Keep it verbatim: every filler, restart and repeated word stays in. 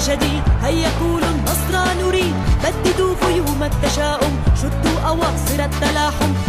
جديد، هيا قولوا النصر نريد، بددوا غيوم التشاؤم، شدوا أواصر التلاحم،